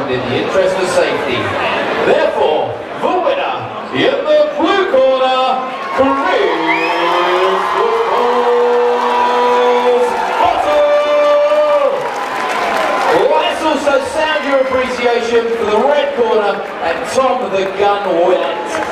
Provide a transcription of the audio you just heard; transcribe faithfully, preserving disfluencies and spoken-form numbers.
and in the interest of safety. Therefore, the winner in the blue corner, Chris Bottle. Let's also sound your appreciation for the red corner and Tom the Gun Willett.